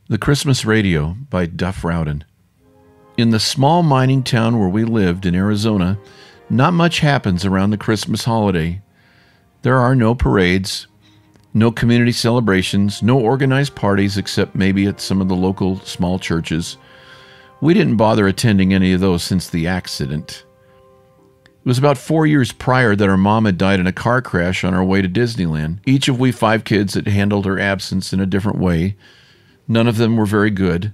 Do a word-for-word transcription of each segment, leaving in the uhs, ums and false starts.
The Christmas Radio by Duff, Rowden. In the small mining town where we lived in Arizona, not much happens around the Christmas holiday. There are no parades, no community celebrations, no organized parties except maybe at some of the local small churches. We didn't bother attending any of those since the accident. It was about four years prior that our mom had died in a car crash on our way to Disneyland. Each of we five kids had handled her absence in a different way. None of them were very good.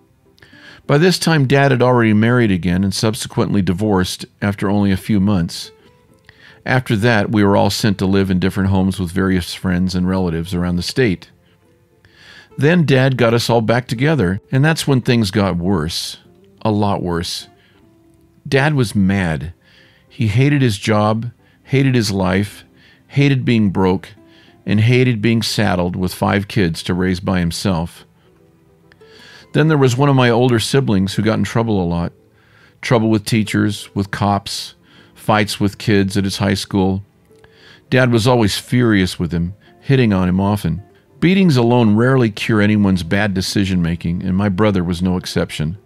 By this time, Dad had already married again and subsequently divorced after only a few months. After that, we were all sent to live in different homes with various friends and relatives around the state. Then Dad got us all back together, and that's when things got worse. A lot worse. Dad was mad. He hated his job, hated his life, hated being broke, and hated being saddled with five kids to raise by himself. Then there was one of my older siblings who got in trouble a lot. Trouble with teachers, with cops, fights with kids at his high school. Dad was always furious with him, hitting on him often. Beatings alone rarely cure anyone's bad decision-making, and my brother was no exception.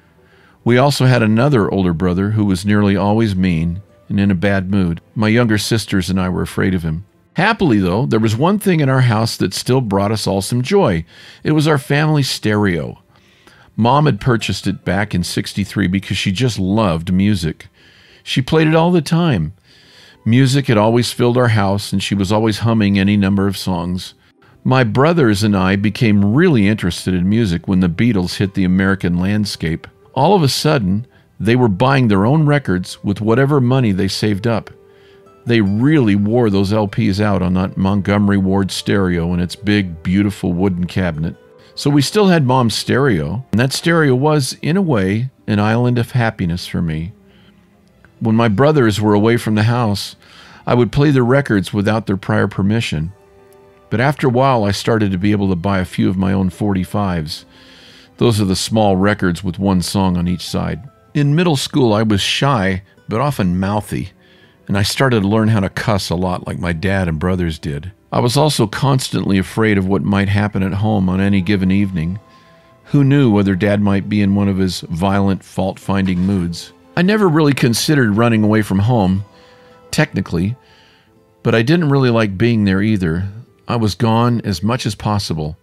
We also had another older brother who was nearly always mean and in a bad mood. My younger sisters and I were afraid of him. Happily, though, there was one thing in our house that still brought us all some joy. It was our family stereo. Mom had purchased it back in sixty-three because she just loved music. She played it all the time. Music had always filled our house, and she was always humming any number of songs. My brothers and I became really interested in music when the Beatles hit the American landscape. All of a sudden, they were buying their own records with whatever money they saved up. They really wore those L Ps out on that Montgomery Ward stereo in its big, beautiful wooden cabinet. So we still had Mom's stereo, and that stereo was, in a way, an island of happiness for me. When my brothers were away from the house, I would play their records without their prior permission. But after a while, I started to be able to buy a few of my own forty-fives. Those are the small records with one song on each side. In middle school, I was shy, but often mouthy, and I started to learn how to cuss a lot like my dad and brothers did. I was also constantly afraid of what might happen at home on any given evening. Who knew whether Dad might be in one of his violent, fault-finding moods? I never really considered running away from home, technically, but I didn't really like being there either. I was gone as much as possible.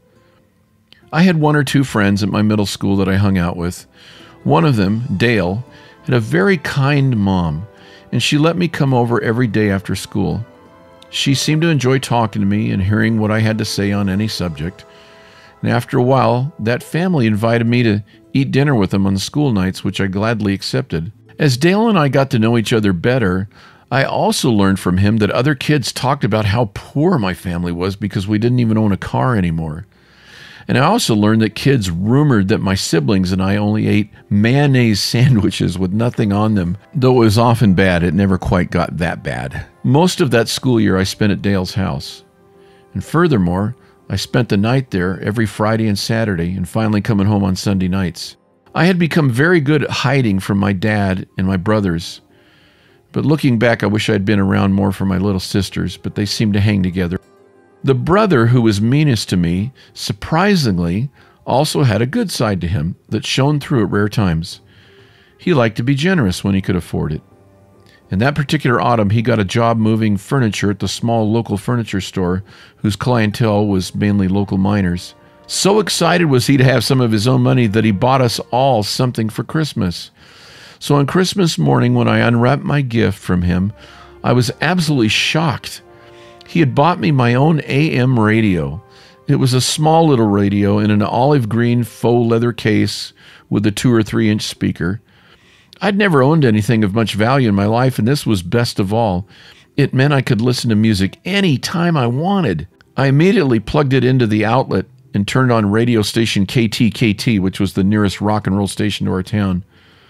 I had one or two friends at my middle school that I hung out with. One of them, Dale, had a very kind mom, and she let me come over every day after school. She seemed to enjoy talking to me and hearing what I had to say on any subject. And after a while, that family invited me to eat dinner with them on the school nights, which I gladly accepted. As Dale and I got to know each other better, I also learned from him that other kids talked about how poor my family was because we didn't even own a car anymore. And I also learned that kids rumored that my siblings and I only ate mayonnaise sandwiches with nothing on them. Though it was often bad, it never quite got that bad. Most of that school year I spent at Dale's house. And furthermore, I spent the night there every Friday and Saturday and finally coming home on Sunday nights. I had become very good at hiding from my dad and my brothers. But looking back, I wish I'd been around more for my little sisters, but they seemed to hang together. The brother who was meanest to me, surprisingly, also had a good side to him that shone through at rare times. He liked to be generous when he could afford it. In that particular autumn, he got a job moving furniture at the small local furniture store, whose clientele was mainly local miners. So excited was he to have some of his own money that he bought us all something for Christmas. So on Christmas morning, when I unwrapped my gift from him, I was absolutely shocked. He had bought me my own A M radio. It was a small little radio in an olive green faux leather case with a two or three inch speaker. I'd never owned anything of much value in my life, and this was best of all. It meant I could listen to music any time I wanted. I immediately plugged it into the outlet and turned on radio station K T K T, which was the nearest rock and roll station to our town.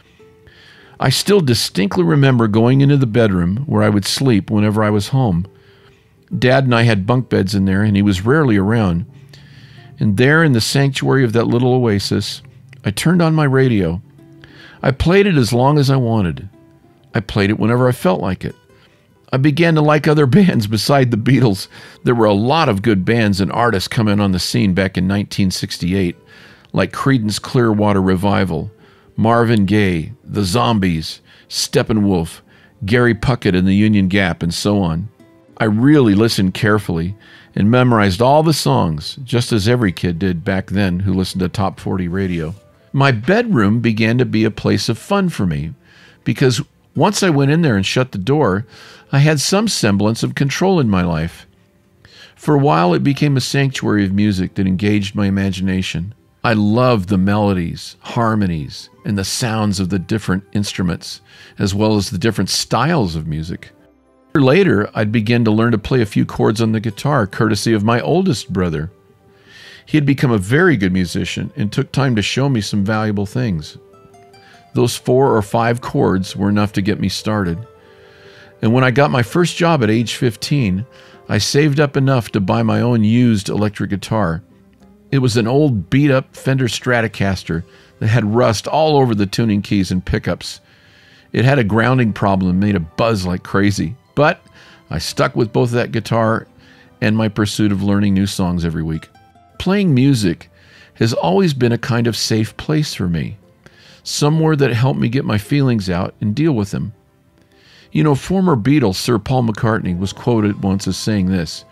I still distinctly remember going into the bedroom where I would sleep whenever I was home. Dad and I had bunk beds in there, and he was rarely around. And there in the sanctuary of that little oasis, I turned on my radio. I played it as long as I wanted. I played it whenever I felt like it. I began to like other bands beside the Beatles. There were a lot of good bands and artists coming on the scene back in nineteen sixty-eight. like Creedence Clearwater Revival, Marvin Gaye, The Zombies, Steppenwolf, Gary Puckett and the Union Gap, and so on. I really listened carefully and memorized all the songs, just as every kid did back then who listened to Top forty radio. My bedroom began to be a place of fun for me, because once I went in there and shut the door, I had some semblance of control in my life. For a while, it became a sanctuary of music that engaged my imagination. I loved the melodies, harmonies, and the sounds of the different instruments, as well as the different styles of music. Later, I'd begin to learn to play a few chords on the guitar, courtesy of my oldest brother. He had become a very good musician and took time to show me some valuable things. Those four or five chords were enough to get me started. And when I got my first job at age fifteen, I saved up enough to buy my own used electric guitar. It was an old beat-up Fender Stratocaster that had rust all over the tuning keys and pickups. It had a grounding problem and made a buzz like crazy. But I stuck with both that guitar and my pursuit of learning new songs every week. Playing music has always been a kind of safe place for me, somewhere that helped me get my feelings out and deal with them. You know, former Beatle Sir Paul McCartney was quoted once as saying this: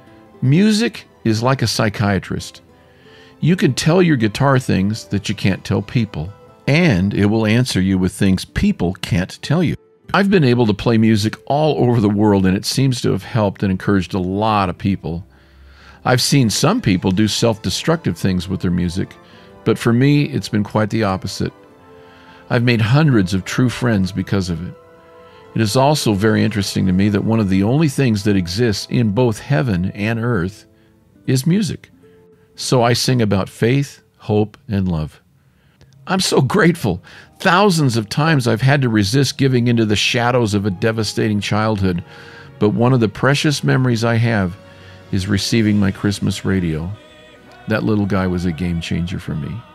"Music is like a psychiatrist. You can tell your guitar things that you can't tell people, and it will answer you with things people can't tell you." I've been able to play music all over the world, and it seems to have helped and encouraged a lot of people. I've seen some people do self-destructive things with their music, but for me, it's been quite the opposite. I've made hundreds of true friends because of it. It is also very interesting to me that one of the only things that exists in both heaven and earth is music. So I sing about faith, hope, and love. I'm so grateful. Thousands of times I've had to resist giving into the shadows of a devastating childhood, but one of the precious memories I have is receiving my Christmas radio. That little guy was a game changer for me.